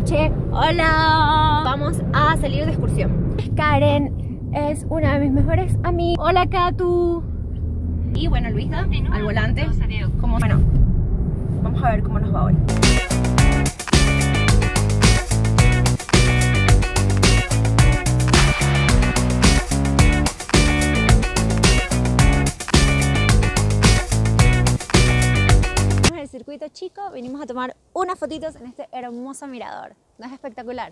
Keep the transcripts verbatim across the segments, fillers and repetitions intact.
noche. Hola. Vamos a salir de excursión. Karen es una de mis mejores amigas. Hola, Katu. Y bueno, Luisa, al volante. Como, bueno, vamos a ver cómo nos va hoy. Circuito chico, vinimos a tomar unas fotitos en este hermoso mirador. ¿No es espectacular?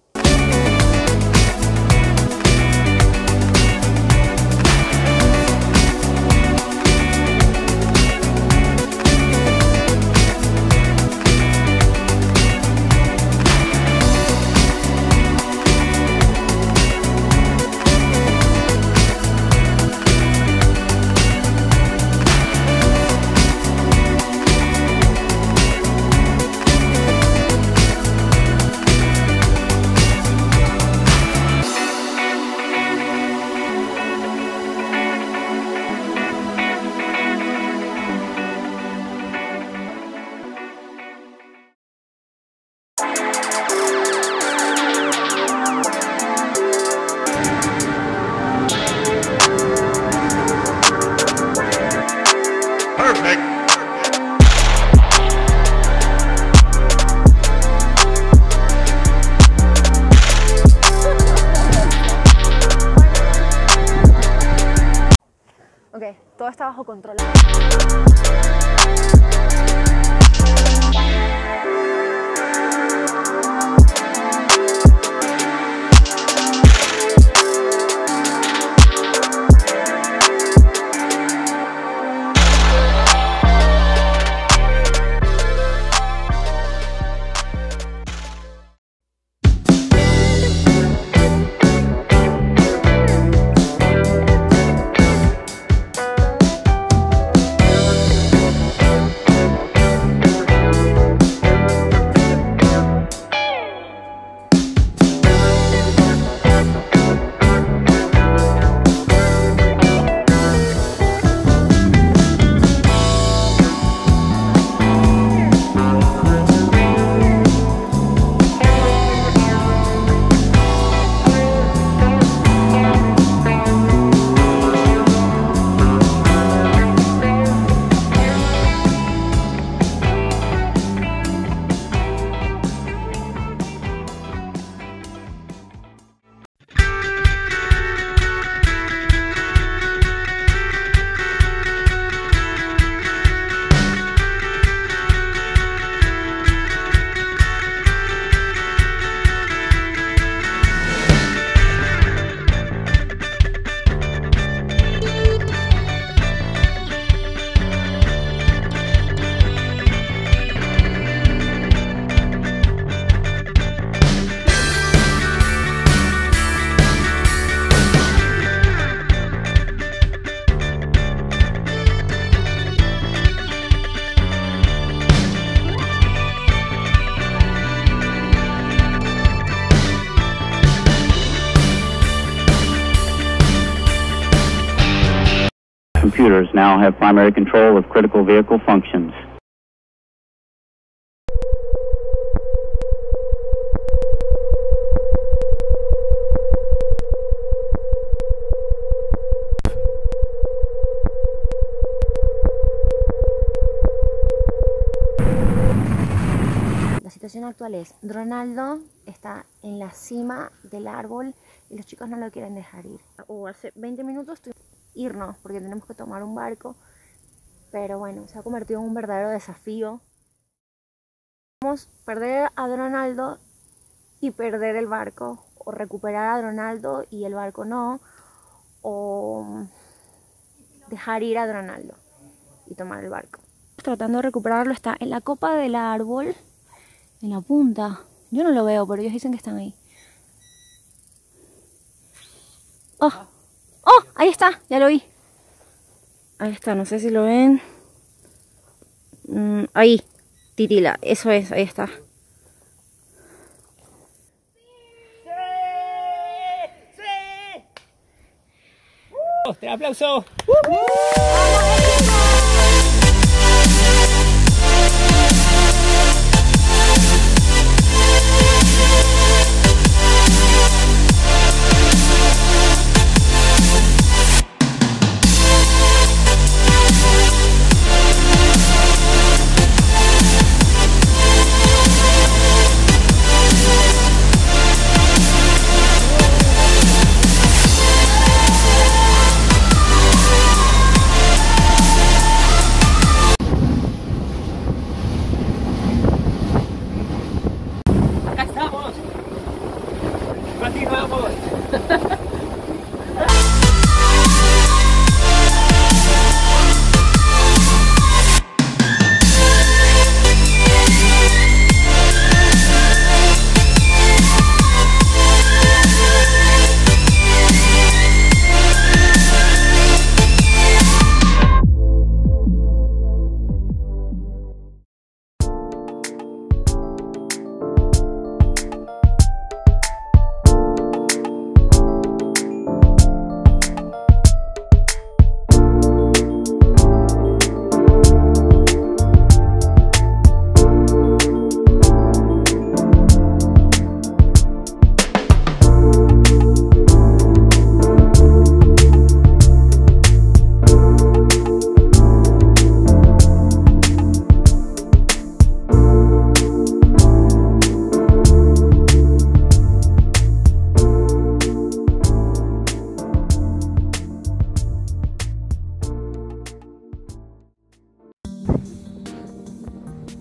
Ok, todo está bajo control. Computers now have primary control of critical vehicle functions. La situación actual es, Ronaldo está en la cima del árbol y los chicos no lo quieren dejar ir. O hace veinte minutos tuvimos que irnos porque tenemos que tomar un barco, pero bueno, se ha convertido en un verdadero desafío. Vamos a perder a Ronaldo y perder el barco, o recuperar a Ronaldo y el barco no, o dejar ir a Ronaldo y tomar el barco. Tratando de recuperarlo, está en la copa del árbol, en la punta. Yo no lo veo, pero ellos dicen que están ahí. ¡Oh! ¡Oh! Ahí está, ya lo vi. Ahí está, no sé si lo ven. Mm, ahí, titila, eso es, ahí está. ¡Un aplauso!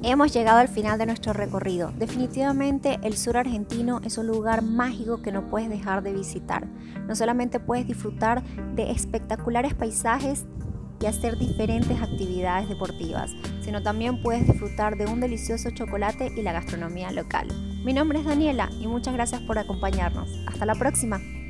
Hemos llegado al final de nuestro recorrido. Definitivamente el sur argentino es un lugar mágico que no puedes dejar de visitar. No solamente puedes disfrutar de espectaculares paisajes y hacer diferentes actividades deportivas, sino también puedes disfrutar de un delicioso chocolate y la gastronomía local. Mi nombre es Daniela y muchas gracias por acompañarnos. Hasta la próxima.